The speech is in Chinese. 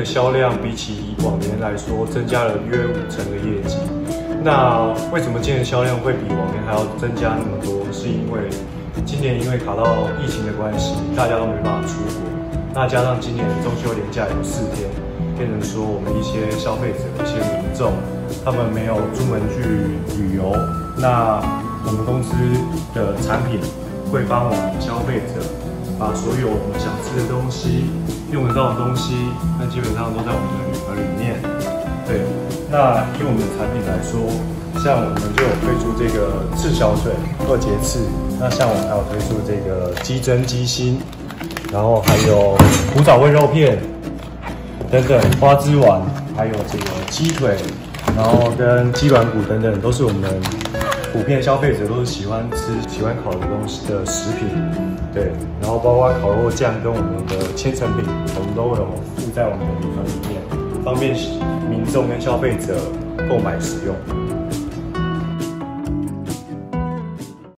的销量比起往年来说，增加了约50%的业绩。那为什么今年销量会比往年还要增加那么多？是因为今年因为卡到疫情的关系，大家都没办法出国。那加上今年的中秋连假有4天，变成说我们一些消费者、一些民众，他们没有出门去旅游。那我们公司的产品会帮我们消费者把所有我们想吃的东西、用得到的东西，那基本上都在我们的礼盒里面。对，那以我们的产品来说，像我们就有推出这个赤小腿2节刺，那像我们还有推出这个鸡胗鸡心，然后还有古早味肉片等等，花枝丸，还有这个鸡腿，然后跟鸡软骨等等，都是我们普遍消费者都是喜欢吃、喜欢烤的东西的食品。对，然后包括烤肉酱跟我们的千层饼，我们都有附在我们的礼盒里面，方便民众跟消费者购买使用。